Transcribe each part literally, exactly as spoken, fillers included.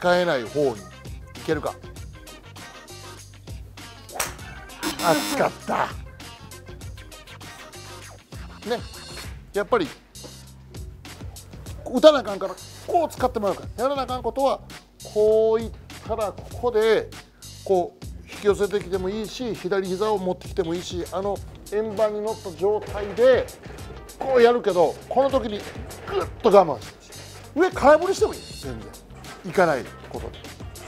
使えない方にいけるか。あ、使ったね。やっぱり打たなあかんからこう使ってもらうから。やらなあかんことはこういったらここでこう引き寄せてきてもいいし、左膝を持ってきてもいいし、あの円盤に乗った状態でこうやるけど、この時にグッと我慢して上空振りしてもいい。全然いかないことで。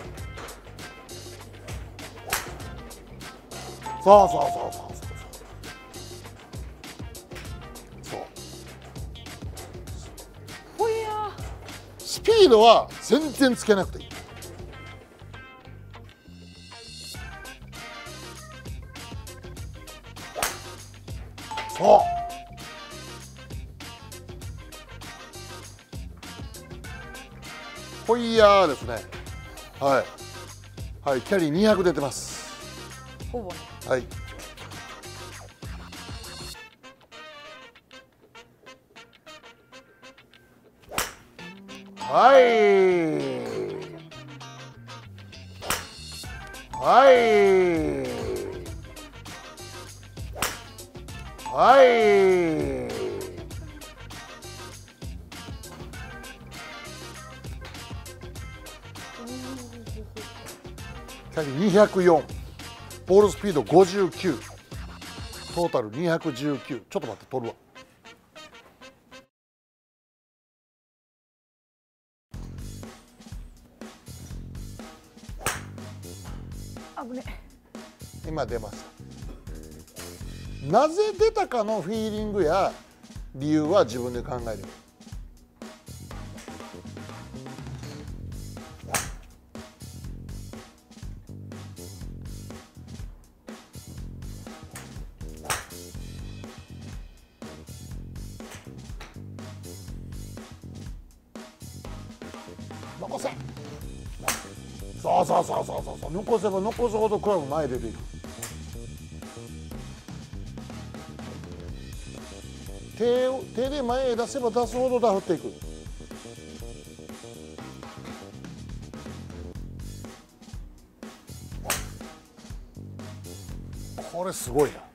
そうそうそうそうそうそう。 ほいやスピードは全然つけなくていい。そう。ホイヤーですね。はい。はい、キャリーにひゃく出てます。 ほぼね。 はい。はい。はい。はい。キャリーにひゃくよん、ボールスピードごじゅうきゅう、トータルにひゃくじゅうきゅう。ちょっと待って、取るわ。 危ね。 今出ました。なぜ出たかのフィーリングや理由は自分で考える。残せ。そうそうそうそうそうそう。残せば残すほどクラブ前出ていく。手を手で前へ出せば出すほどダフっていく。これすごいな。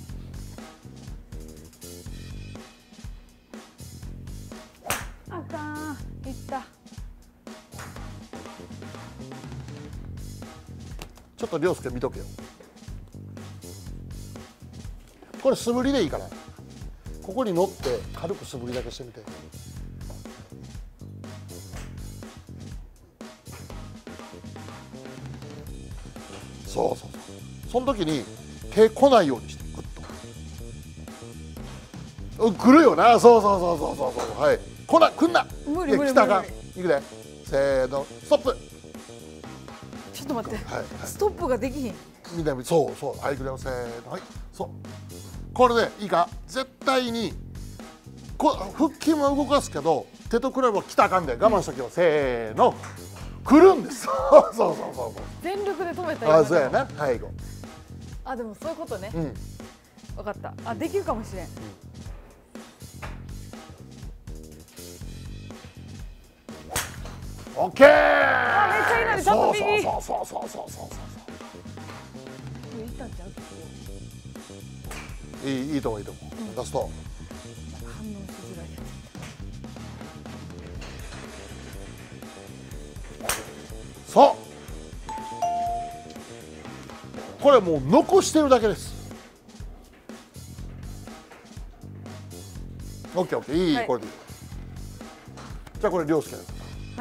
あかん。いった。 ちょっと涼介見とけよ。これ素振りでいいから。ここに乗って軽く素振りだけしてみて。そうそうそう。その時に手来ないようにしてグッと。うん、来るよな。そうそうそうそうそうそう。はい。来な、来んな。 無理無理無理無理。 来たか。いくで。せーの、ストップ。 ちょっと待って。 はいはい、 ストップができひん。 みんな、そうそう。はい、いくよ。せーの、はい。そう。これでいいか。絶対に。こ腹筋は動かすけど手とクラブは来たらあかんで我慢しときよ、うん、せーの来るんです。そうそうそうそう。 全力で止めたらあ、そうやな。背後。 あ、でもそういうことね。 うん、 分かった。あ、できるかもしれん。うん、 オッケー。 あ、めっちゃいいのにちょっと右。 そうそうそうそうそうそうそう。 いったんちゃう。 いいいいと思ういいと思う。うん、ラスト。 反応しづらいやつ。そう。これもう残してるだけです。オッケーオッケー。いい、はい、これでいい。じゃあこれ涼介です。 はい。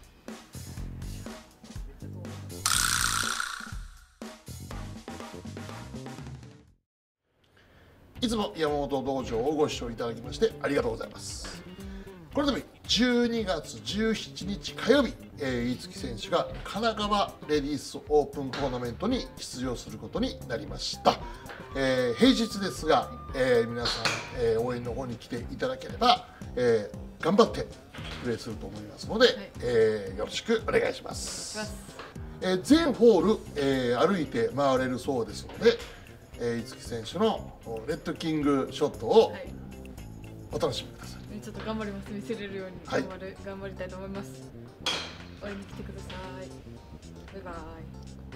いつも山本道場をご視聴いただきましてありがとうございます。これでもじゅうにがつじゅうしちにち火曜日、えー、飯月選手が神奈川レディースオープントーナメントに出場することになりました。えー、平日ですが、えー、皆さん、えー、応援の方に来ていただければ、えー、頑張ってプレーすると思いますので、はい、えー、よろしくお願いします。えー、全ホール、えー、歩いて回れるそうですので、えー、飯月選手のレッドキングショットをお楽しみください。 ちょっと頑張ります。見せれるように頑張る、はい、頑張りたいと思います。 応援に来てください。バイバイ。